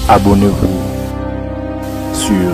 abonnez-vous sur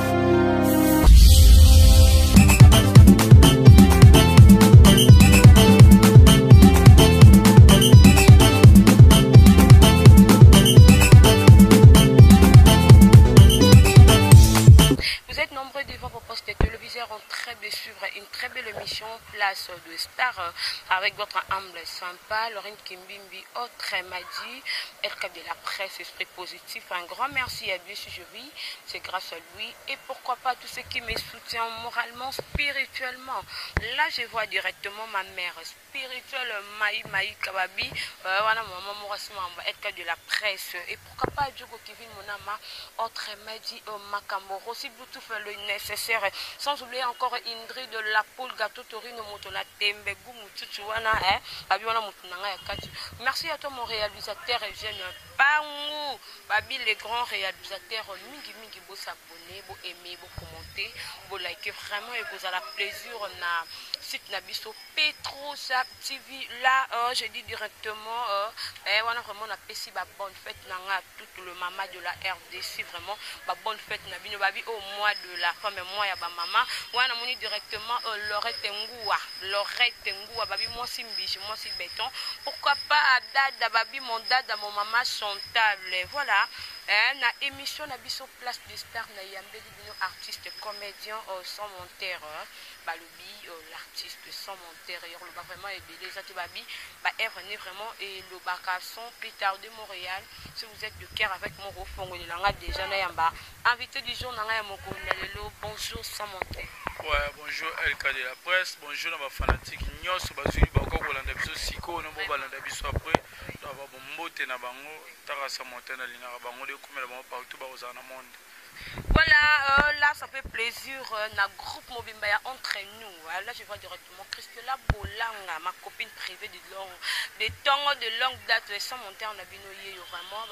en train de suivre une très belle émission Place de Star avec votre humble sympa Laurine Kimbimbi autrement dit être de la presse esprit positif. Un grand merci à Dieu si je vis, c'est grâce à lui et pourquoi pas tous ceux qui me soutiennent moralement, spirituellement. Là je vois directement ma mère spirituelle Maï Kababi, voilà maman Mourasima être de la presse et pourquoi pas Djogo Kevin Monama autrement dit Makamboro si tout fait le nécessaire sans oublier encore Indri de la poule gâteau torino motona tembe gumu tutuana abiona mutunanga ya kati. Merci à toi mon réalisateur Eugène Pangou babi les grands réalisateurs mingi bo s'abonner bo aimer bo commenter bo liker vraiment et vous avez plaisir na site nabiso Petrosa TV là je dis directement on a vraiment la pessi ba bonne fête nanga tout le mama de la RDC vraiment ba bonne fête na bino babi au mois de la femme mois ya ba mama wana moni directement Lorette Ngoua babi moi si mbiche moi si béton pourquoi pas dada babi mon dada mon maman chantable voilà na émission na biso Place de Star na yambeli bino artiste comédien sans monteur balobi l'artiste sans monteur le ba vraiment aider les ati babi ba œuvre né vraiment et le bakason plus tard de Montréal si vous êtes de cœur avec mon refongo de langa déjà na yamba invité du jour na ya moko lelo bonjour sans monteur. Ouais, bonjour LK de la presse, bonjour à ma fanatique nyos bazuli bako kolanda biso siko no bo balanda biso après na ba bombote na bango taka sa monter na linga bango de kumela bango partout ba ozana monde. Voilà, là ça fait plaisir, na groupe Mobimbaya entre nous. Là je vois directement Christela Bolanga, ma copine privée de longue date, sans monter en abino vraiment,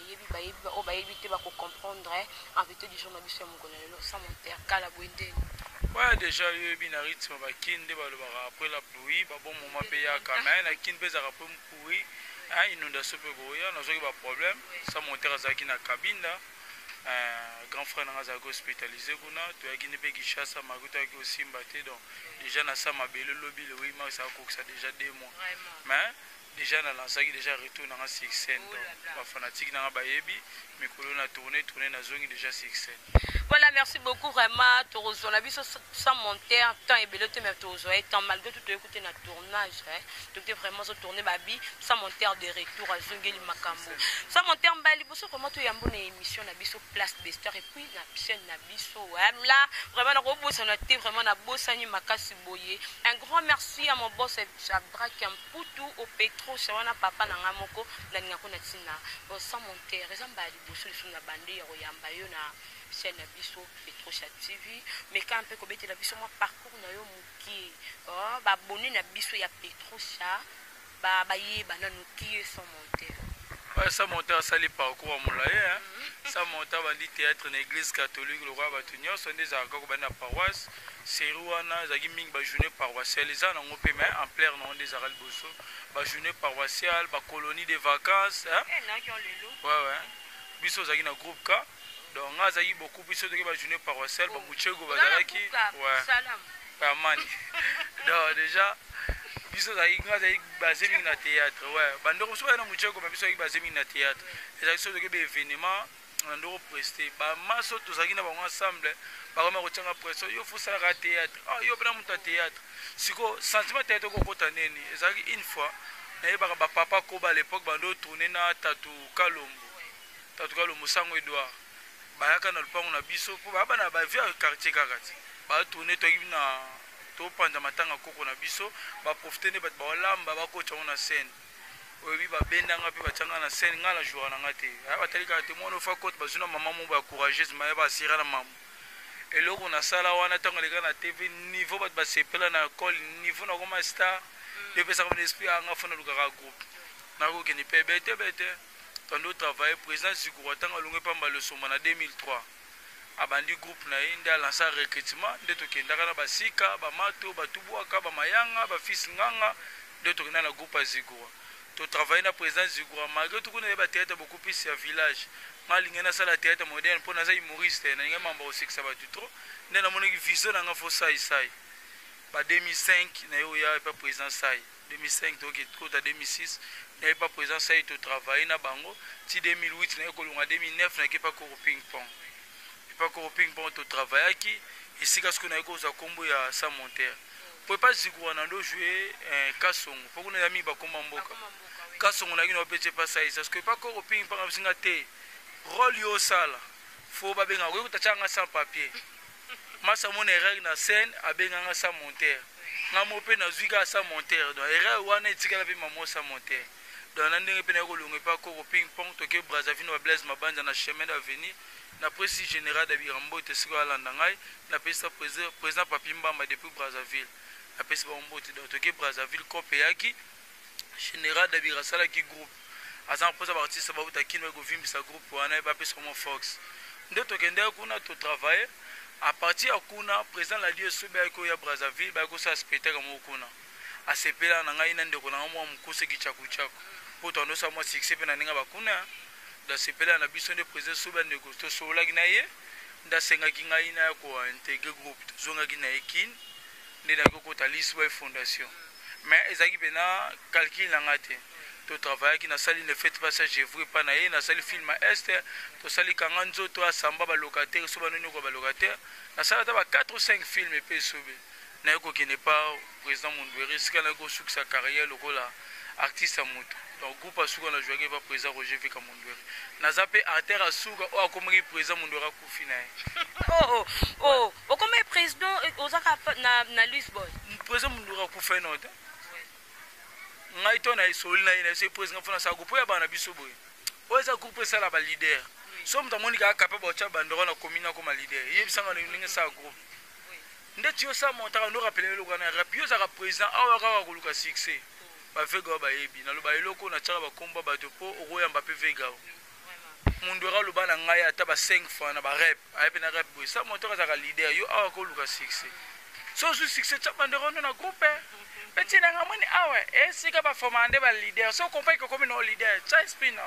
te comprendre, invité du jour Nabiso Moukonelo, sans monter, Kalabouinde. Ouais, déjà, il y a un rythme après la pluie, bon moment payé quand même, la kin pèse après pluie, inondation peut goya, n'a pas de problème, sans monter à Zaki na cabine là. Grand frère n'a pas hospitalisé kuna tu as gagné pe Kishasa makuta qui aussi mbatté donc déjà na ça ma belle lobby le 8 mars ça a déjà 2 mois mais déjà na lancé déjà retour na 6 cents donc ma fanatique na ba yebi mais qu'on a tourné na zone déjà 6 cents. Voilà, merci beaucoup vraiment Torozo la vie sans monter temps et belote mais Torozo étant malgré tout écouter notre tournage donc vraiment se tourner babi sans monter de retour à Zungeli Makambo sans monter en bali pour comment tu yambo na émission na biso Place de Star et puis na chaîne na biso là vraiment na robot ça noté vraiment na bossani makasi boye un grand merci à mon boss Jabra Kamputu au Petro Shawana papa na ngamoko na ngako na tina sans monter raison bali bosso sur na bandi ya yamba yo na chaîne biso Petrocha TV mais quand un peu kobete la biso moi parcours na yo muki ba boni na biso ya Petrocha ba yeba na nuki sans monter ça monter à sali parcours à moulaye ça monter à di théâtre na église catholique le roi batunyo sont des accords ba na paroisse seruana zagi ming ba journée paroissiale les ans on peut mais en plein non des aral bosso ba journée paroissiale ba colonie de vacances ouais biso zagi na groupe K. Donc, on a beaucoup plus de journées paroissiales, beaucoup ouais. Salam. Donc, déjà, biso basé na théâtre, ouais. Bandoro so na muchego biso basé na théâtre. Et ça que événement ndoro presté. Ba maso to zaki na bango ensemble, ba koma kochanga presso, yo faut ça ra théâtre. Ah, yo bana muta théâtre. Siko sentiment théâtre ko kota neni. Et ça une fois, na ba papa ko ba l'époque bando tourner na Tatu Kalombo Sango Edouard. Bayaka na lupango na biso po ba na ba via quartier kakati ba tourner to na to panda matanga koko na biso ba profiter ne ba lamba ba ko tshona scène obi ba benda ngapi ba tshanga na scène ngala jour na ngate ba talika te mono fa kote ba zuna mama mo ba courageuse ma ba sira na mamu eloko na sala wana tango leka na TV niveau ba sepela na call niveau na koma star de pesa comme esprit anga fona lukaka groupe na ko ke ni pebete quand on travaille président Zigura tant alongé pas mal le somme en 2003 abandi groupe na inda lancer recrutement de to kenda kana basika ba mato ba tubuaka ba mayanga ba fils nganga de to na groupe Zigura to travailler na président Zigura malgré tout qu'on avait théâtre beaucoup plus à village ngalinga na sala théâtre moderne pour naza humoriste na nga mamba osekisa batu trop nde namonaki vision nanga fo sai ba 2005 na yo ya pas présent sai 2005 donc kota 2006 na pas présent sai to travailler na bango ti 2008 na ko longa 2009 na ke pas ko ping pong to travailler ki esika ce na ko za kombo ya sa monter pour pas zikuwa na ndo jouer kasongo pour kuna yami ba komba mboka kasongo na kino pete pas sai parce que pas ko ping pong abisinga te rôle yo sala faut ba benga ko tachanga sans papier masa mon erreur na scène abenga sa monter ngamo pe na zwika sa monter donc erreur wana etikala pe mamo sa monter donc na ndenge pe na ko longa pas ko ping pong to ke Brazzaville no Blaise Mabanja na chemin d'avenir na président général d'Abirambo te siko alanda ngai na pesa président Papi Mbamba depuis Brazzaville na pesa bombo te to ke Brazzaville kope yaki général d'Abirasala ki groupe azan posa ba artiste ba buta kinwe ko vimbisa groupe wana ba pesa comme Fox ndo to kende kuna to travailler à partir kuna président la Dieu sobe ko ya Brazzaville ba ko sa spectacle mo kuna a sepela na ngai na ndeko na mo mukuse kichaku chako po to ndo sa mo succès pe na ninga ba kuna da sepela na biso de président sobe ndeko to sola kina ye nda senga kinga ina ko intégrer groupe zonga kina ekin ndena ko ta Lisboa fondation mais ezaki pena calcul na ngate to travailler qui na sali ne fait pas ça je veux pas na ye na sali film est to sali kanga nzoto asamba ba locataire so banoni ko ba locataire na sala ta ba 4 ou 5 films et sobe na ko qui n'est pas président Mundweri sika na ko succès sa carrière lokola artiste amuto donc groupe asuka na jouer pas président Roger Vika Mundweri na zape artère asuka o akomi président Mundweri akufina oh comme président ozaka na Lisboa président Mundweri akufina note ngai to na isoli na ina se président fona sa groupe ya bana biso boye oza groupe sala ba leader so mta monika capable ba cha bandoro na commune ko ma leader yebisanga na ninga sa groupe ndeti yo sa monta no rappeler lo kana rapio za président awa ka ko luka succès ba vega ba yebi na lo ba eloko na tsaka ba komba ba topo o yamba pe vega mundu ra lo bana ngai ata ba 5 fois na ba rap ayepe na rap boye sa monta za ka leader yo awa ko luka succès so su succès cha bandoro na groupe petit na ngamoni awe esika ba formande ba leader so compay ko comme no leader cha spina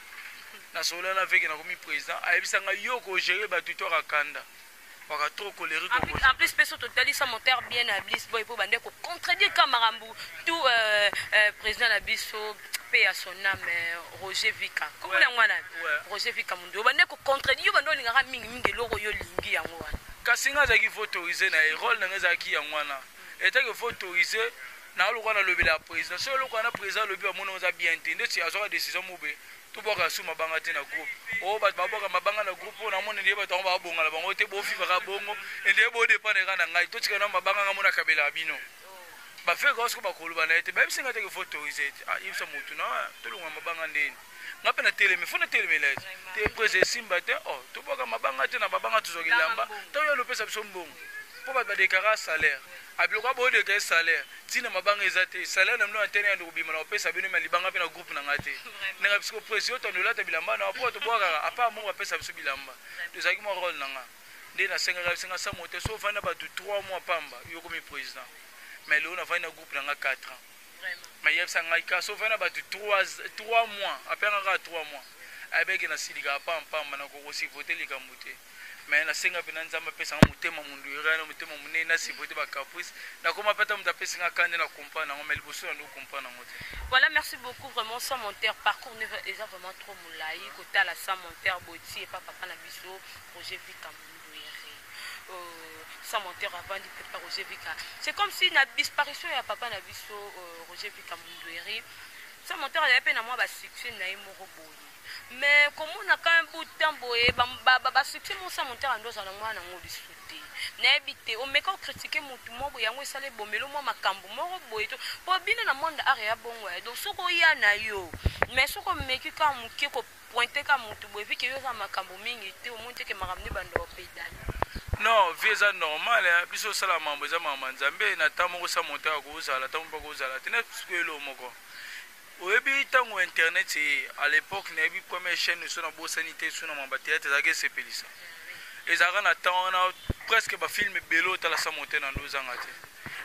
na sola na veke na komi président ayebisanga yo ko gérer ba tuteur akanda waka trop colérique en plus peso totali sa monteur bien à Lisboa pour bande ko contredire Kamarambu tout président la biso paix à son âme Roger Vika comme na ngwana Roger Vika mundo bande ko contredire yo bando linga mingi loko yo lingi yango wana kasinga za ki autoriser na rôle na ngazaki ya ngwana et que faut autoriser na lo kana lobela président so lo kana président lobi ba mona za bien entendre si azoka décision mobe to boka suma banga te na groupe o ba boka mabanga na groupe na mona ndiye ba to ba bonga la bango te bo fi ba bongo ndiye bo dépendre kana ngai to tika na mabanga nga mona kabela bino ba fe ko sko ba ko ba na ete ba bisinga te que faut autoriser ifsa mutu na to lo mabanga ndeni ngape na télé mais faut na télé mais te président simba te oh to boka mabanga te na babanga tuzokilamba to yo lo pesa biso mbongo po ba déclarer salaire abiloko bo de salaire tina mabanga ezate salaire na mno antene ndo kubima na pesa bino malibanga pe na groupe na ngate na biso président to ndolata bilamba na po to boka apa mo ba pesa biso bilamba tozaki mo rôle nanga nde na senga sa moto so vana ba 3 mois pamba yo comme président mais là on a vana groupe na 4 ans vraiment mais yebsa ngai ka so vana ba 3 mois après nga 3 mois avec na silika pamba na ko aussi voter les kamute mais na senga pe na nzamba pesa mutema mundu irana mutema munene si voter ba caprice na koma pata muta pesa nga kande na comprendre ngo meliboso na comprendre ngo. Voilà, merci beaucoup vraiment sans monteur parcours déjà vraiment trop moulai kota la sans monteur boti et papa na biso Roger Vika Mundweri sans monteur avant de préparer Roger Vika c'est comme si na disparition ya papa na biso Roger Vika Mundweri sans monteur ya pe na moi ba succès na imoro boyi mais comme on a quand même bout de temps boye ba succès mon sans monteur ando za na mwana ngodi souté na ebité o meka critiquer mutu mo boya ngo sale bomelo mo makambo mo boye to po bino na monde area bongo donc soko ya na yo mais soko meki ka muke ko pointer ka mutu boye viki yo za makambo mingi te o monte ke makamni bando pedal non visa normal biso sala mambo za mama nzambe na tamo ko sa monteur ko uzala tamo ba ko uzala tena sikuelo moko oyebi tango internet à l'époque na yebi première chaîne sur na bo sanité sur na mamba théâtre zake sepelisa ezaka na temps na presque ba film belo tala sa monter na ndozanga te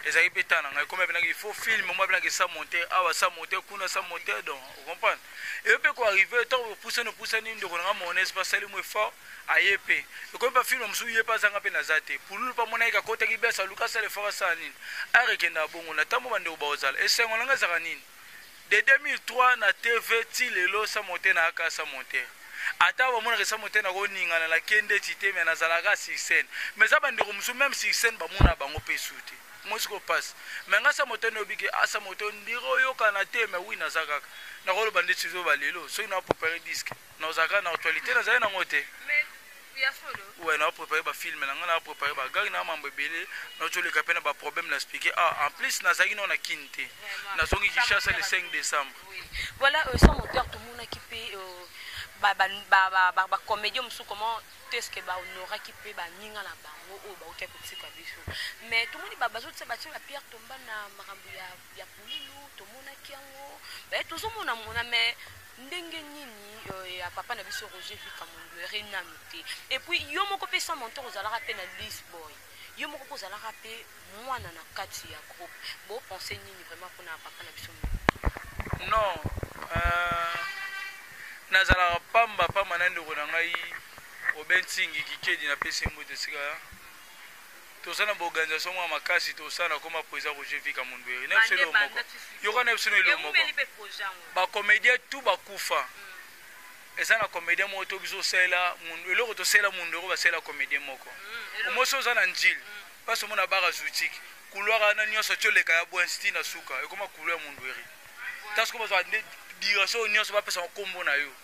ezali pe tana ngai comme il faut film moi bien que ça monter awa ça monter kuna ça monter donc vous comprenez et puis quoi arriver tant pousser ni ndoko nga mon espace sali mo fort ayepe et comme pas film msu yepa zanga pe nazate pour lui pas mona ka kota ki besa luka sale fort ça nini arekenda bongo na tambo bande o bazala et sengo nga zaka nini de 2003 na TV ti lelo ça monter na aka ça monter ata ba mona resa monter na ko ningana la kende tite mais nazalaka 6 mais ça bande ko msu même 6 ba mona bango pe souté moi ce qu'on passe mais nga sa moto no biki asa moto ndiro yo kana te mais oui na zaka na ko bande tizo balelo so ina préparer disque na zaka na actualité na zaka na ngote mais ya folo ouais na préparer ba film na nga na préparer ba gari na mambo belé na to le kapena ba problème na expliquer en plus na zaki na kinte na songi ki chasse le 5 décembre oui voilà son moteur tout monde qui peut ba comédien musu comment est-ce que ba honora qui peut ba ninga na bango o ba okia kotsika biso mais tout monde ba bazo tse ba tshela Pierre Tomba na makambo ya pululu to mona kiango ba tozo mona mais ndenge nini ya papa na biso Roger Vika Mundu rena muté et puis yo moko pe sans monteur ozala rapena List Boy yo moko ozala rapé mwana na kati ya groupe bo penser nini vraiment pour na papa na biso non nazala pamba pa manande ko na ngai obentingi kikedi na pesi mbote sika tosana ba organisation mwa makasi tosana koma président Roger Vika Mundu na selo moko yoka na selo lo moko ba comédien tout ba kufa eza na comédien mo to biso sela mundu eloko to sela mundu ko ba sela comédien moko omoso za na njil paso mona bara zutik couloir na nyoso toleka ya Boinsti na suka e koma couloir mundu eri tas ko ba za direction nyoso ba pesa kombo na yo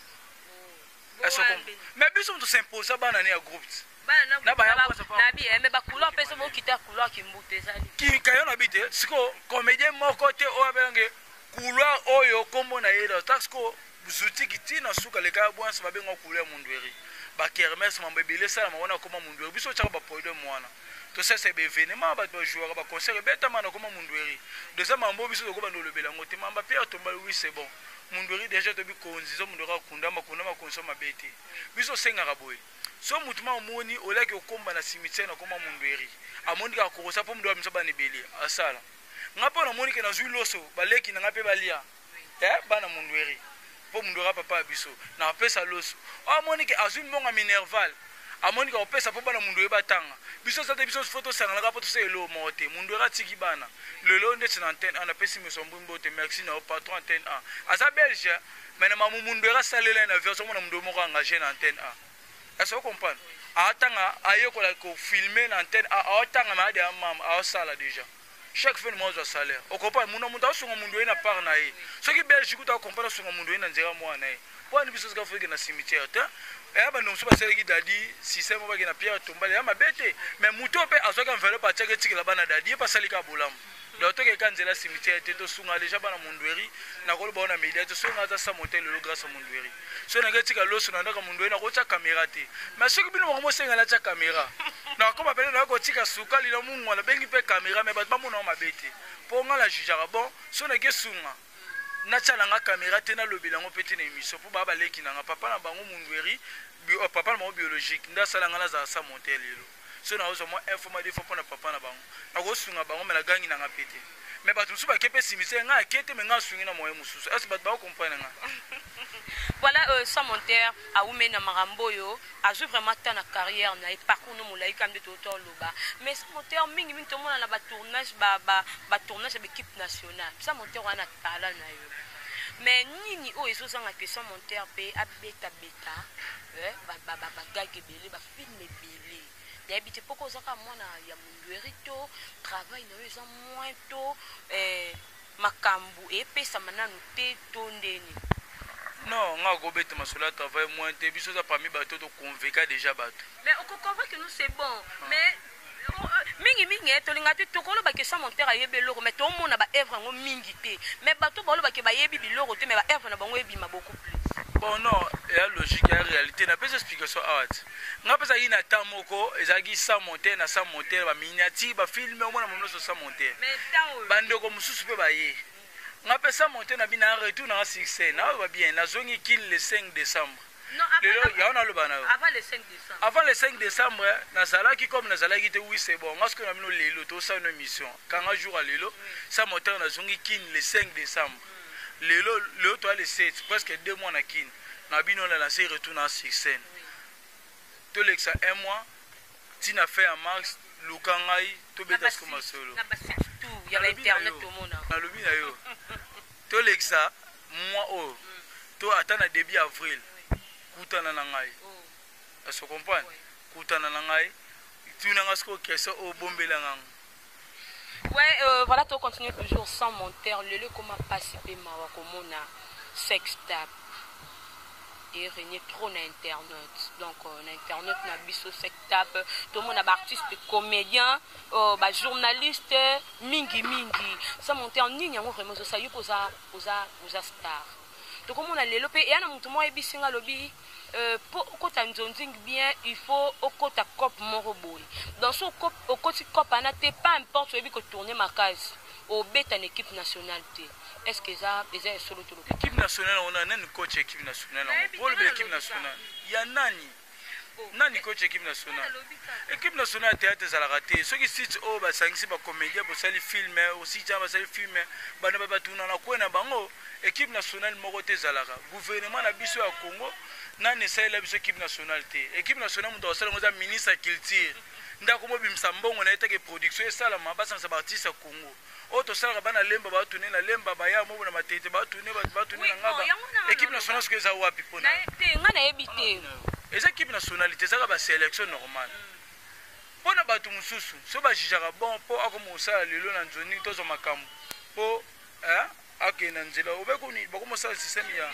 mais biso to s'impose bana ne ya groupe na ba bien mais ba couloir pesa mo kita couloir ki mbute zali ki kayo na bite siko comédien moko te o abenge couloir oyo kombo na yelo tasko buzuti kiti na suka le ka bwansa ba benga couloir mundweri ba kermesse mambe belé sala mona koma mundweri biso tshaka ba poido mwana to ça c'est événement ba joueur ba concert beta mana koma mundweri deuxième mambo biso ko ba ndolobela ngote mamba Pierre Tomba oui c'est bon mundweri déjà to bi konzizo mundweri akunda makunda makonsoma bete biso senga raboye so mutuma omoni olaki okomba na cimetière na koma mundweri amoni ka kokosa po mundweri mso bani beli asala ngapo na moni ke na zui loso baleki na ngape balia bana mundweri po mundweri papa biso na pesa loso amoni ke azui mbonga minerval amoni ka opesa po bana mundweri batanga biso sa te biso photo sangala ka po to se elo mote mundweri tiki bana lelo ndetse na antenne ana pesi mesombu mbote merci na patron antenne A asa belge mais na mamu mundweri salela na version mona mundweri moko engagé na antenne A. Est-ce que vous comprenez? Attends, aïe, qu'on filmer l'antenne, attends, mais à mam, à ça là déjà. Chaque fois, moi, je salaire. Au comprend, mon amour, sur mon doigt, n'a pas naï. Ce qui est belge, tu comprends, sur mon doigt, n'a pas moi naï. Pour une chose qu'il faut que dans cimetière, et ben nous sommes passés dadi, si c'est moi qui n'a Pierre Tomba, il m'a bête. Mais mouton peut à ce qu'on veut pas checker que la banane dadi, pas salika boulam. D'autres que quand la cimetière était au sunga déjà bana mundweri, na ko ba na media to sunga za samonter le grâce à mundweri. So na getika loso na ndaka mundweri na ko cha caméra te. Mais ce que bino mo senga la cha caméra. Na ko ba pele na ko tika suka li na mungu na bengi pe caméra mais ba mo na mabete. Po nga la jujara bon, so na ke sunga. Na cha na caméra te na lobela ngo pete na émission po ba leki na papa na bango mundweri, papa na mo biologique. Nda sala nga la za samonter lelo. So na ozo mo informatif pour na papa na bango na ko sunga bango me la gangi na ngapete mais ba tusu ba kepe simise nga kete me nga sungi na moye mususu est-ce ba ba comprendre nga voilà ça monteur a oumé na marambo yo a joué vraiment tant na carrière na et parcours no mulai kam de total loba mais ça monteur mingi mingi to mona na ba tournage ba tournage de l'équipe nationale ça monteur wana tala na yo mais nini o eso sanga que ça monteur pe abeta ba gage belé ba film belé d'habiter pourquoi ça comme moi ya mundweri to travail na yo moins to makambu et pesa mananu te to ndeni non nga go bete masula travail moins te biso za parmi bato to convaincre déjà bato mais on comprend que nous c'est bon mais mingi to linga te to kolo ba que ça monter ayebe loko mais to mona ba œuvre ngo mingi te mais bato ba lo ba ke ba yebi biloko te mais ba œuvre na bango yebi ma beaucoup plus bon non il y a logique il y a réalité na pas explication art nga pesa ina tamoko ezagi sa monter na sa monter ba miniature ba film au mona mono sa monter mais tant bandeko mususu pe ba ye nga pesa monter na bina retour na succès na ba bien na zongi kill le 5 décembre lelo ya on a le bana avant le 5 décembre. Avant le 5 décembre, nazalaki comme nazalaki te oui c'est bon. Parce que nous lelo to ça une émission. Quand un jour à lelo, ça moteur na zongi kin le 5 décembre. Lelo le to le 7, presque 2 mois na kin. Na bino la lancé retourne en scène. To l'exa 1 mois, tina fait en mars, lukangai to betas comme solo. Na ba tout, il y a internet tout monde. Na lobi na yo. To l'exa mois oh. To atana début avril. Kutana na ngai. Est-ce que vous comprenez? Kutana na ngai. Tu n'as pas ce que c'est au bombela ngang. Ouais, voilà, tu continues toujours sans monter. Le comment participer ma komona sextape. Et régner trop na internet. Donc na internet na biso sextape. Tout le monde a artiste, comédien, ba journaliste, mingi. Ça monter en ligne yango vraiment ça yo posa star. Donc comme on a les lopé et ana mutu mo ebisinga lobi pour okota nzonzing bien il faut okota cop moro boy. Dans ce cop okoti cop ana te pas importe obi ko tourner ma case au bet en équipe nationale te. Est-ce que ça est solo tout l'équipe nationale on a un coach équipe nationale pour l'équipe nationale. Il y a nani coach équipe nationale. Équipe nationale théâtre ça la raté. Ceux qui citent oh ba sangisi ba comédien pour ça les films aussi ça ba ça les films ba na ba tuna na kwena bango équipe nationale moko te zalaka. Gouvernement na biso ya Congo nani essaye la biso équipe nationale te. Équipe nationale mu dosala ngoza ministre de culture. Ndako mo bimsa mbongo na etake production sala mabasa sa artiste Congo. Auto sala bana lemba ba tune na lemba ba ya mo na matete ba tune na ngaba. Équipe nationale ce que ça wapi pona. Te ngana ebité. Les équipes nationalités ça va sélection normale. Pona batu mususu so ba jijaka bon po akomosa lelo na nzoni tozo makambo. Po akena nzela obekoni bakomosa système ya.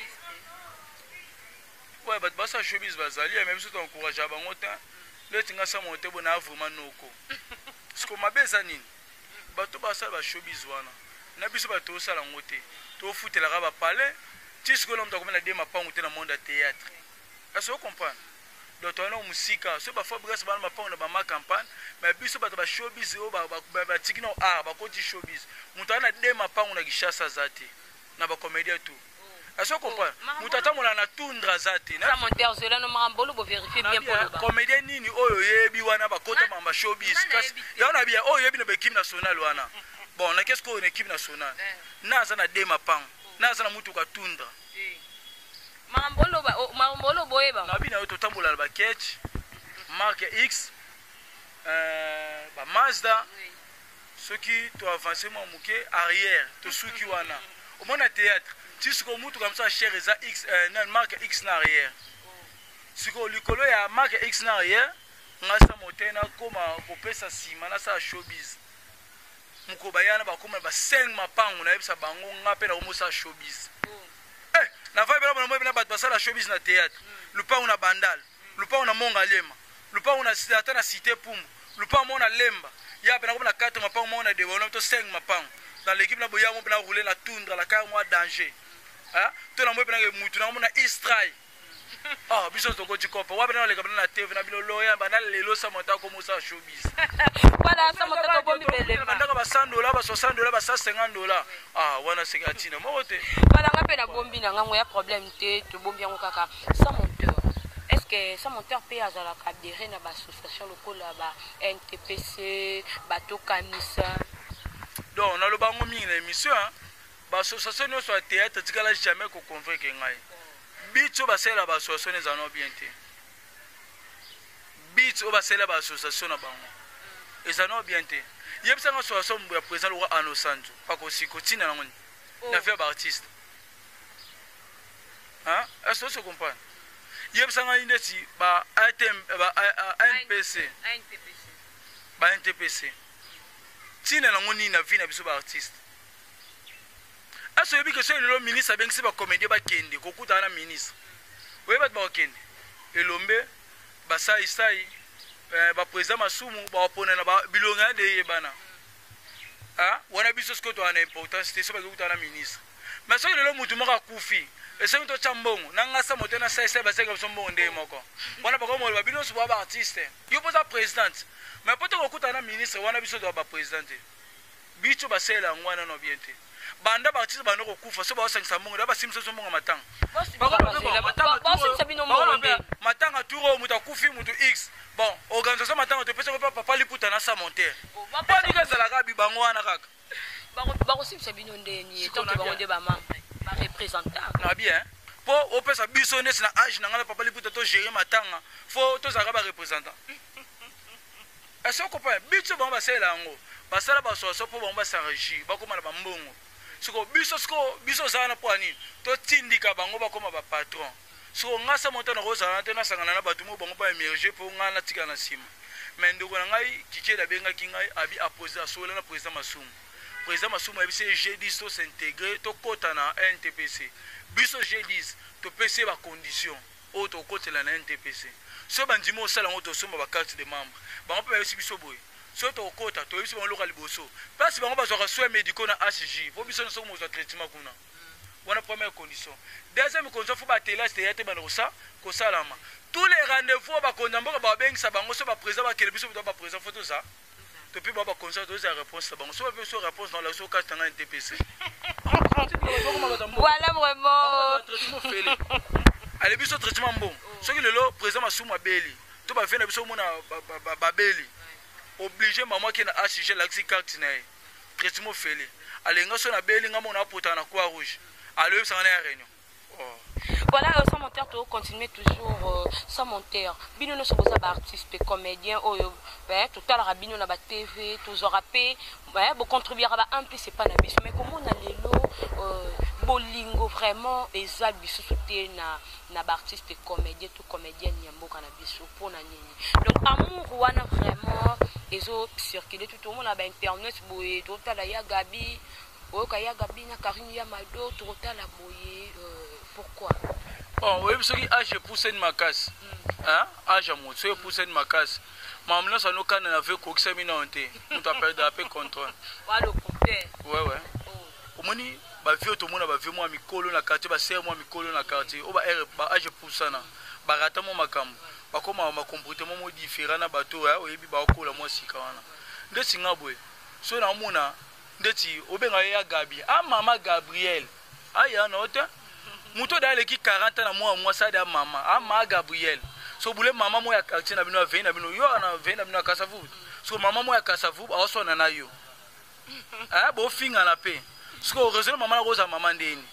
Ouais bat basa showbiz bazali même si tu encourages bango ta le tinga sa monter bona vraiment noko. Ce que mabeza nini? Bato basa ba showbiz wana. Na biso bato sala ngote. To futela ka ba palais. Tisiko l'homme doit comme na dema pa ngote na monde de théâtre. Est-ce que vous comprenez? Donc on a musique, so ba Fabrice ba pa na ba ma campagne, mais biso ba showbiz o ba tikino ba koti showbiz. Mutu ana dema pa na gishasa zati na ba comédien tout. Est-ce que vous comprenez? Mutu atamona na tundra zati. Ça monteur cela no marambolo bo vérifier bien pour le ba. Comédien nini oyo yebi wana ba kota ba showbiz. Ya na bien oyo yebi na ba équipe nationale wana. Bon, na qu'est-ce qu'on équipe nationale? Na za na dema pa. Na za na mutu ka tundra. Marambolo boyeba. Na bina to tambola ba catch. Marque X. Ba Mazda. Ceux qui to avancer mon mouké arrière, to souki wana. Au mon théâtre, tu sais comme tout comme ça cher eza X na marque X na arrière. Ce que likolo ya marque X na arrière, ngasa motena koma ko pesa sima na sa showbiz. Muko bayana ba koma ba 5 mapango na yebisa bango ngape na komosa showbiz. Na vai bela mwana bina batasa la showbiz na théâtre. Lupa una bandal, lupa una monga lema, lupa una sita na cité pumbu, lupa mona lemba. Ya bena comme na 4 mapango mona de bonhomme to 5 mapango. Dans l'équipe na boya mo bena rouler la tundra la car moi danger. Hein? To na mo bena mutu na mona istray. Ah, biso to ko tikopa. Wa bena le kabana na TV na bilo loya bana lelo sa monta comme ça showbiz. Voilà, ça monta to bombi bele. Bandaka ba $100, ba $60, ba $150. Ah, wana segatina mo te. Voilà, ngape na bombi na ngango ya problème te to bombi yango kaka. Ça monteur. Est-ce que ça monteur peut azala kabere na ba association lokola ba NTPC, bato kanisa. Donc on a le bango mingi na émission hein. Ba association no so théâtre tikala jamais ko convaincre ngai. Bitso ba sela ba association ezano bien te. Bitso ba sela ba association na bango. Ezano bien te. Yebisa nga association mbo ya président lo Ano Sanzo. Pa ko sikotina na ngoni. Na faire ba artiste. Hein? Est-ce que tu comprends? Yebisa nga indeti ba NPC. Ba NTPC. Tina na ngoni na vie na biso ba artiste. Aso yebi que le ministre abengisi ba comédien ba kende kokuta na ministre. Oyeba ba kende. Elombe ba sai ba président masumu ba opona na ba bilonga de yebana. Ah, wana biso sko to ana importance te so ba kokuta na ministre. Mais so le mutu moko akufi. Ese to chambongo na ngasa motena sai ba seka sombo nde moko. Wana ba ko mo ba bino so ba artiste. Yo posa président. Mais poto kokuta na ministre wana biso do ba président. Bicho ba sela ngwana no bien te. banda baartiste banda kokufa so baosangisa mbongo da basimisa so mbongo matanga matanga turo moto akufi moto x bon organisation matanga topesa ko papa liputa na sa monter pani ezalaka bibango wana kaka bakosimisa bino ndeni etanke bango nde bamembre barepresentant na bien po opesa biso nesi na age na ngana papa liputa to gérer matanga fo tozalaka barepresentant est-ce que comprend biso bango basalela yango basala basoso po bango basaregi bakoma na bambongo siko biso zana po anini totindika bango bakoma bapatron siko ngasa monta na kozala te nasangana na bato mo bango ba émerger po ngana tika na sima mais ndeko na ngai kikeda bengaki ngai abi apposer asola na président Masumu abi se G10 to s'intégrer to kota na NTPC biso G10 to pese ba condition o to kotela na NTPC so bandimo sala ngo to somba ba carte de membre bango pe biso boy so to kota to biso bango loka liboso place bango bazwa soins médicaux na HJ po biso so mo traitement kuna wana première condition deuxième condition faut ba tela c'était ba rosa ko salama tous les rendez-vous ba konamboka ba bengisa bango so ba président ba kele biso ba président photo ça depuis ba concert to za réponse bango so ba so réponse dans la so carte na NTPC voilà vraiment traitement fait allez biso traitement bon ce qui le président Masumu abeli to ba vena biso mona babeli obligé maman qui na HG l'axi carte na traitement fait allez nga so na beli nga mona apota na croix rouge allez ça en est réunion voilà sans monteur to continuer toujours sans monteur bino no soboza ba artiste comédien oyo total rabino na ba TV toujours rapé bo contribuer ba un peu c'est pas na biso mais comment on a lelo bolingo vraiment eza biso soute na ba artiste comédien tout comédien nyamboka na biso pona nini donc amour wana vraiment ezo circuler tout le monde na ba internet boye total ya Gabi oyoka ya Gabi na Karine ya Mado total la boye pourquoi bon oui parce que âge pousse une macasse hein âge mon c'est pousse une macasse mamna ça no kana na fait kokisa minonte on t'a perdu un peu contrôle voilà le compteur ouais omoni ba vieux to mona ba vieux moi mikolo na quartier ba serre moi mikolo na quartier o ba ba âge pousse na ba rata mo makambo ba koma ma comportement mo différent na bato oyebi ba kola mo sika wana nde singa boy so na mona ndeti obenga ya Gabi mama Gabriel aya note muto dale ki 40 na moi ça da mama Gabriel so boule mama mo ya quartier na bino vena bino yo na vena bino Kasavu so mama mo ya Kasavu aso na yo bo finga na pe so raison mama na roza mama ndeni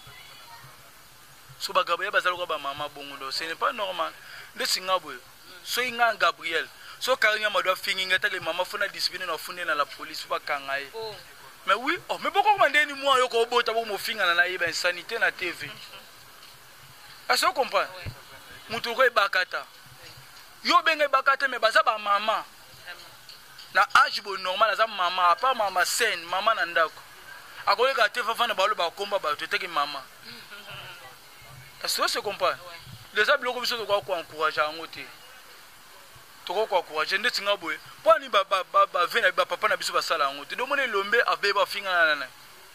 so ba Gabriel bazalo ko ba mama bongo ce n'est pas normal de singabwe so inga Gabriel so Karine Mado fingi ngata ke mama funa discipline na funde na la police ba kangaye mais oui mais pourquoi mandeni moi yo ko bota bo mo finga na yeba insanité na TV. Est-ce que vous comprenez? Moutouro et Bakata. Yo benge Bakata mais baza ba maman. Na âge bo normal za maman, à part maman saine, maman nandako. Akoye ka te fa na balo ba komba ba tete ki maman. Est-ce que vous comprenez? Les abloko biso ko encourager ngote. Toko ko encourager ndeti ngabwe. Poni ba vena ba papa na biso ba sala ngote. Do mone lombe abe ba finga na.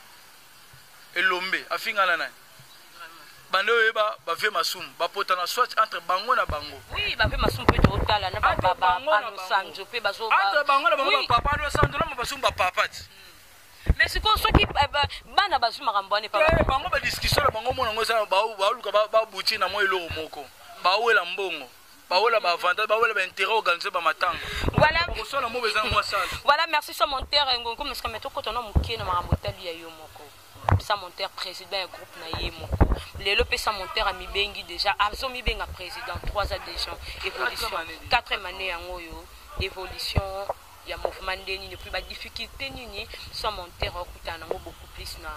Elombe afinga na. Bando eba ba ve Masumu ba potana soit entre bango na bango oui ba ve Masumu pe totala na ba no sanjo pe bazo ba entre bango na bango ba papa no sanjo na Masumu ba papati mais c'est quoi qui bana Masumu makambone pa bango ba discussion na bango mona ngoza ba luka ba buti na mo eloko moko ba wela mbongo ba wela ba avantage ba wela ba intérêt organiser ba matanga voilà so na mo bezanga mo sala voilà merci so monteur ngoko mais comme to kotona mukie na makambotali ya yo moko sa monteur président et groupe na yemo les lopé sa monteur a mi bengi déjà azo mi benga président 3 ans déjà évolution 4e année yango yo évolution ya mouvement ndeni ne plus ba difficulté nini sa monteur okutana ngo beaucoup plus na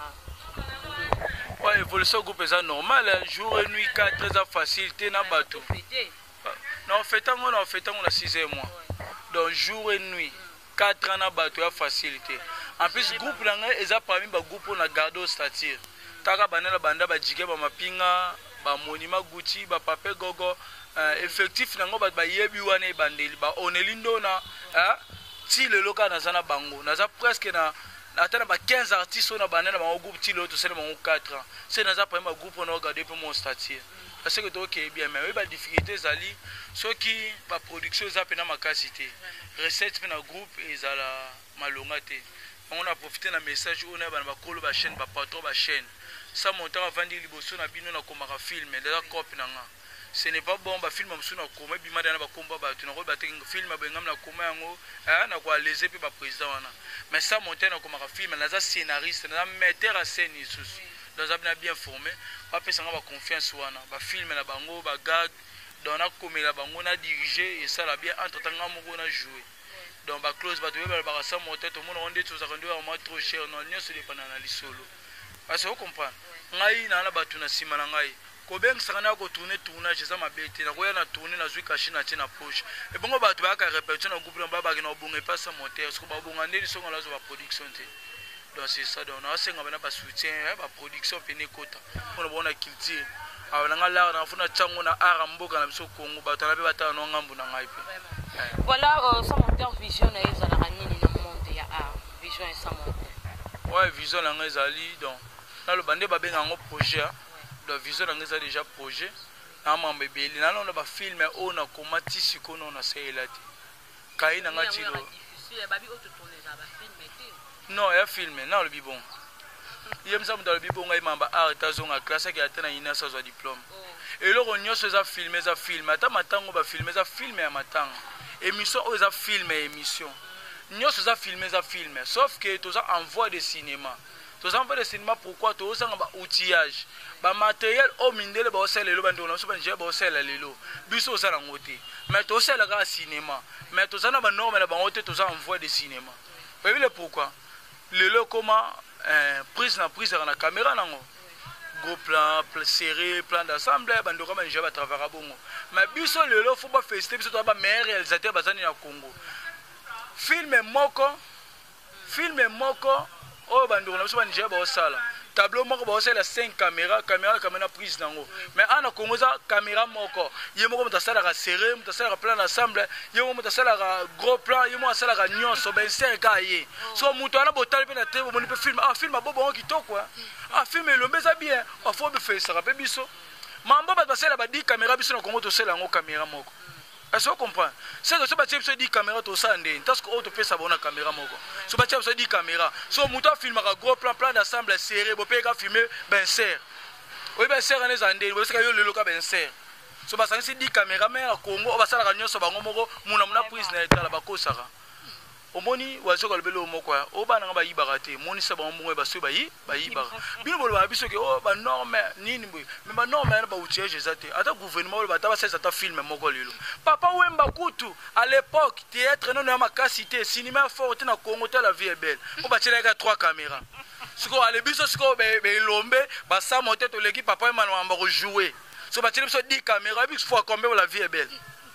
ouais évolution groupe est normal jour et nuit 4 ans facilité na bato non fêtango na 6e mois donc jour et nuit 4 ans na bato ya facilité. En plus groupe là eza parmi ba groupe na garder stature. Taka banana banda ba jike ba mapinga ba monima Gucci ba pape gogo effectif nango ba yebi wana bandeli ba onelindo na ti le loka na zana bango. Naza presque na atana ba 15 artistes na banana ba groupe ti le to sele ba 4 ans. C'est naza parmi ba groupe na regarder pour mon stature. Parce que toi qui est bien mais ba difficulté zali ceux qui ba production za pena makasité recette pena groupe ezala malonga te on a profité na message on a ba kolo ba chaîne ba patron ba chaîne ça montant avant de liboso na bino na komaka film déjà copie nanga ce n'est pas bon ba film msuna koma bimada na ba komba ba tuna ko ba tenga film ba ngam na koma yango na kwa leser pe ba président wana mais ça monter na komaka film na za scénariste na metteur en scène isusu dans a bien formé ba pesa nga ba confiance wana ba film na bango ba gag donc na komela bango na diriger et ça la bien entre tanga moko na jouer donc ba close ba to ba ça monter tout le monde on dit tout ça quand vraiment trop cher non nyo se dépend na lisolo parce que vous comprenez ngai na ba tuna sima na ngai ko beng sakana ko tourner za mabete na ko ya na tourner na zwi kashi na tina poche et bongo ba to ba ka répéter na groupe ba ba ki na bonga pas ça monter parce que ba bonga ndeli songa la zo ba production te donc c'est ça donc na senga bana ba soutien ba production pene kota on bona culture awa nga la na funa tsango na ara mboka na biso Kongo ba tala be bata no ngambu na ngai pe voilà ça monter vision na eza na nini na monde ya art vision et ça monter ouais vision na ngai zali donc na lo bande ba benga ngo projet la vision na ngai déjà projet na mambe beli na no ba film o na komati sikono na saelati kai na ngati lo babi auto tourner za ba film te non ya film na lo bibon yem sa mutalo bibon ngai mamba art tazonga classe ki atena ina sa zo diplôme et lo ronyoso za film ata matango ba film ya matango émission o za film émission nyoso za film sauf que to za envoi de cinéma to za envoi de cinéma pourquoi to za ba outillage ba matériel o mindele ba osela lelo bando na so ba nje ba osela lelo biso za na ngote mais to osela ka cinéma mais to za na ba norme na ba ngote to za envoi de cinéma vous voyez pourquoi lelo comment prise na caméra nango gros plan serré plan d'assemblée bando kama nje ba travailler bongo mais biso lelo faut ba féliciter biso to ba meilleur réalisateur bazani na Congo film moko o bando na biso ba nje ba osala tableau moko ba osala 5 caméra prise nango mais ana Congo za caméra moko yemo mutasala ka serré mutasala ka plan d'assemblée yemo mutasala ka gros plan yemo asala ka nyonso ben serka ye so muto ana botali pe na te bo moni pe film bobo kitoko film elombe za bien faut be faire ça pe biso mambo ba basala ba 10 caméra biso na Congo to sala ngo caméra moko. Est-ce que vous comprenez? C'est que ce bâtiment se dit caméra tout ça ndé. Parce que autre peut savoir na caméra moko. Ce bâtiment se dit caméra. So muto filmer un gros plan d'assemblée serré, bo pe ka filmer ben serre. Oui ben serre les andé, bo se ka yo le loka ben serre. So basa se dit caméra mais na Congo ba sala ka nyoso bango moko muna prise na etala ba kosaka. Omoni wazo kalbelo moko ya oba na ba yibaka te moni sa ba mbongo ba so ba yibaka bino bolo ba biso ke o ba norme nini boy mais ba norme na ba outillage zate ata gouvernement ba ta ba sesa ta film moko lelo papa wemba kutu à l'époque théâtre non na makasité cinéma fort na Congo ta la vie est belle on ba tela ka 3 caméras siko ale biso siko be lombe ba sa monter to l'équipe papa wemba na ba jouer so ba tela biso 10 caméras biso fois combien la vie est belle.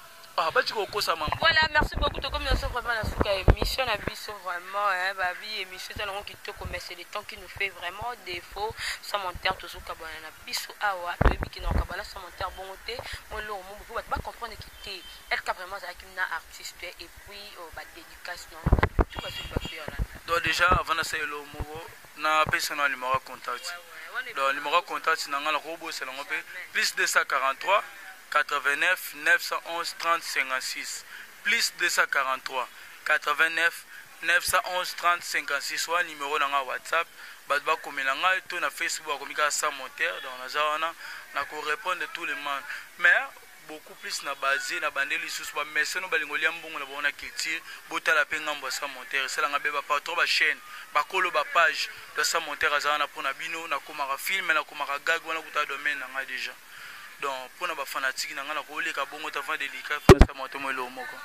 Voilà, merci beaucoup. Comme nous sommes vraiment dans cette émission, vraiment, babi émission, mais c'est le temps qui nous fait vraiment défaut. Sans monter tout ce qu'on a biso awa, qui n'a pas sans monter bon côté. Moi, là, on va comprendre qu'il est vraiment un artiste et puis dédicace, tout va se faire là. Donc déjà, avant de faire le mot, na personnel numéro contact. Donc numéro contact, c'est dans le robot, c'est plus 243 89 911 30 56 plus 243 89 911 30 56 soit numéro dans WhatsApp badba komela ngai to na Facebook komika sa monteur dans la zone na ko répondre tout le monde mais beaucoup plus na basé na bandeli sous ba meseno balingoli mbongo na bona culture botala pe ngambo sa monteur c'est la ngabe ba patron ba chaîne ba kolo ba page de sa monteur azana pona bino na komaka film na komaka gag wana kuta domaine na ngai déjà. Donc pour nos fanatiques na ngana ko leka bongo ta fa délicat fa moto mo lo moko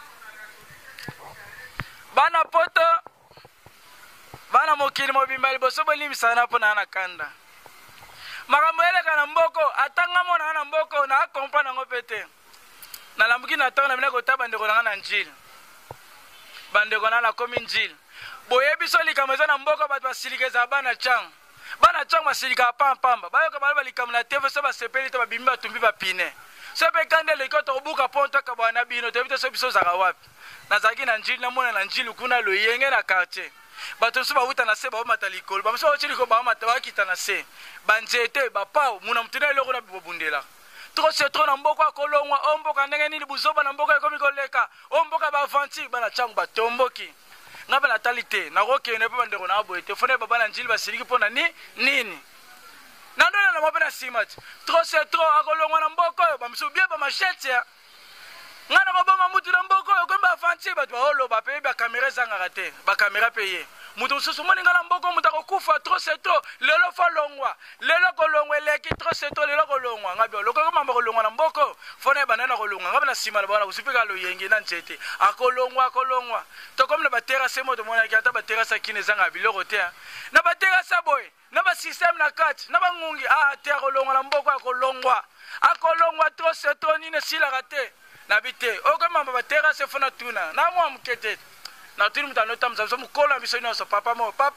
bana poto bana mokili mo bimbali boso boli misana pona na kanda makambo ele kana mboko atanga mona na mboko na accompagner ngo pete na lambuki na tanga na mina ko tabande ko na njili bande ko na komi njili boyebi so likamaza na mboko ba basilikeza bana chang bana changwa silika pampamba bayo ka bala likamna teve so ba sepeli to ba bimba tumbi ba pine so pe kande le ko to buka ponta ka bana bino te bito so biso za wapi na zaki na njili na mona na njili kuna lo yenge na quartier bato so ba uta na se ba mata likolo ba so chili ko ba mata ba kita na se banjete ba pao muna mtuna le ko na bibondela to se tro na mboko akolongwa omboka ndenge nini buzoba na mboko ko mikoleka omboka ba vanti bana changwa tomboki ngabe na talite na rokene pe bandeko na boete fone baba na njili basiliki pona nini nandona na mabena simati trop c'est trop akolongwa na mboko yo bamsu bien ba machete ya ngana ko boma mutu na mboko yo ko ba fanti ba olo ba pe ba camera zanga rate ba camera paye mutu susu moni ngana mboko mutu akokufa trop c'est trop lelo fa longwa lelo ko longwe leki trop c'est trop lelo ko longwa ngabe loko ko mamba ko longwa na mboko fone banana ko longwa ngabe na sima bana usipika lo yenge na nchete akolongwa to comme na ba terrasse moto mona ki ata ba terrasse kine zanga biloko te na ba terrasse boy na ba système na kati na ba ngungi te akolongwa na mboko akolongwa trop c'est trop ni ne sila rate na bite oko mamba ba terrasse fona tuna na mwa mkete na tuni mutano tamza so kola biso ino so papa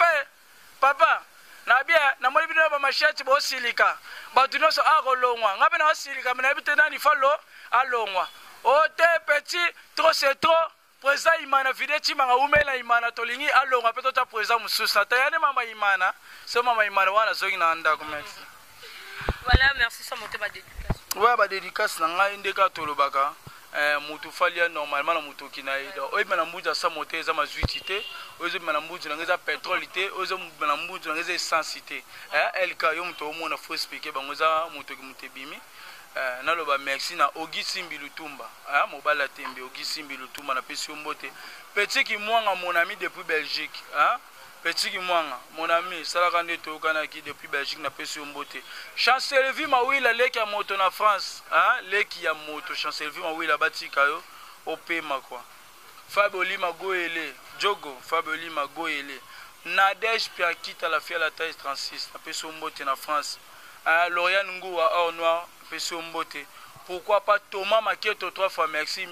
na bia na moli bino ba mashati bo silika ba tuno so akolongwa ngabe na silika mena bite nani falo alongwa o te petit trop c'est trop président imana videti manga umela imana tolingi alongwa pe tota président mususa tayane mama imana so mama imana wana zongi na anda ko merci. Voilà, merci ça monter ba dédicace. Ouais ba dédicace na ngai ndeka tolobaka mutu falia normalement na mutu kinaida oyi mana mbuja sa mote za mazuitité oyi mana mbuja na ngeza pétrolité oyi mana mbuja na ngeza essence LK yo mutu omona faut expliquer bango za mutu ki mutebimi na loba merci na Auguste Mbilutumba mobala tembe Auguste Mbilutumba na pesi mbote petit ki mwanga mon ami depuis Belgique Petit Kimwanga, mon ami, Salakande Tokanaki depuis Belgique n'a pas su mbote. Chancelier Mawila leki ya moto na France, leki ya moto Chancelier Mawila batikayo opema kwa. Fabio Lima Goele, Jogo, Fabio Lima Goele. Nadège Piakita la fille à la taille 36, n'a pas su mbote na France. Lauriane Ngoua or noir, n'a pas su mbote. Pourquoi pas Thomas Maketo 3 fois merci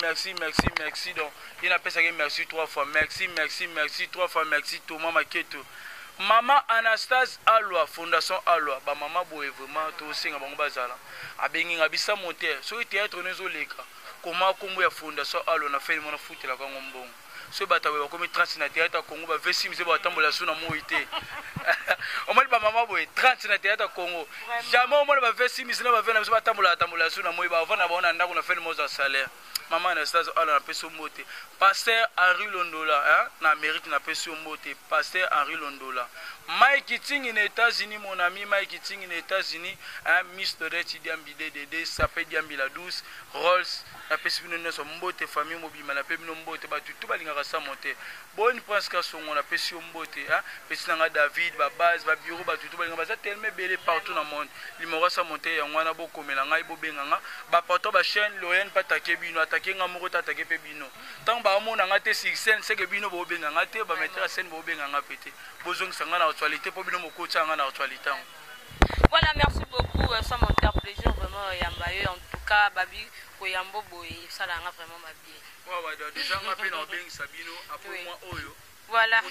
donc il n'a pas ça merci 3 fois merci 3 fois merci Thomas Maketo. Maman Anastase Alwa Fondation Alwa ba maman boye vraiment to singa bango bazala abengi ngabisa monter so théâtre nezo leka comment kombo ya Fondation Alwa na fait mon foot la kango mbongo so batawe ba komi 30 na théâtre Congo ba vesi mze ba tambola suna moite o mali ba mama boye 30 na théâtre Congo jamais o mali ba vesi mze na ba vena mze ba tambola suna moi ba vana ba ona ndako na fait moza salaire maman Anastasia ala na peso mbote pasteur Henri Londola na mérite na peso mbote pasteur Henri Londola Mike Ting aux États-Unis mon ami Mike Ting aux États-Unis Miss Doreti Diambi DDD Sapé Diambi la douce Rolls na peso bino so mbote famille mobima na peso mbote ba tout balinga sa monter bonne prince ka songo na peso mbote peso nga David ba base ba bureau ba tout balinga ba tellement belé partout dans le monde limora sa monter ya ngwana bo komela ngai bo benganga ba poto ba chaîne Loyen patake bino attaquer nga moko tatake pe bino tant ba mona nga te sixen c'est que bino bo benganga te ba mettre scène bo benganga pété bozong sanga na actualité po bino moko tanga na actualité. Voilà, merci beaucoup ça m'a fait plaisir vraiment Yambaye en tout cas babi ko yambo boy ça là vraiment ma bien. Ouais déjà nga pe na beng Sabino après moi oyo. Voilà.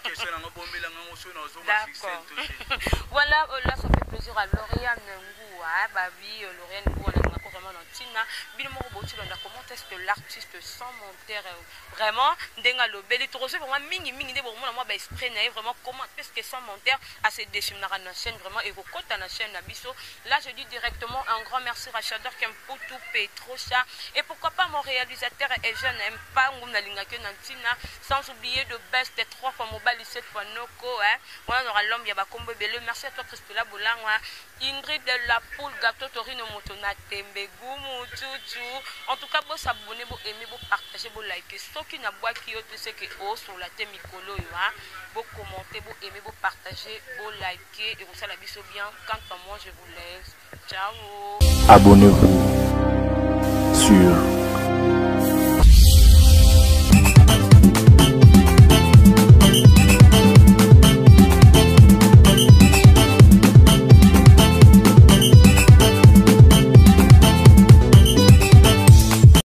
Voilà, là ça fait plaisir à Lauriane Ngou, Babi, Lauriane Ngou, on a vraiment dans Tina. Bilmo Roboti, on a comment est-ce que l'artiste sans monter vraiment, Denga le bel trop pour moi, mingi de bon moi, bah esprit vraiment comment est-ce que sans monter à ces déchets dans la chaîne vraiment et au côté de la chaîne Nabiso. Là je dis directement un grand merci à Chador Kemputu Petrocha et pourquoi pas mon réalisateur et je n'aime pas Ngouna Lingake Nantina sans oublier de best des 3 fois mobile 7 fois Noko on aura l'homme ya ba kombo belé merci à toi Christela Bolangwa Ingrid de la poule gâteau Torino Motona Tembe Gumu Tutu en tout cas vous s'abonner vous aimer vous partager vous liker ceux qui n'a bois qui autre c'est que oh sur la thème Mikolo vous commenter vous aimer vous partager vous liker et vous ça la biso bien quant à moi je vous laisse ciao abonnez-vous.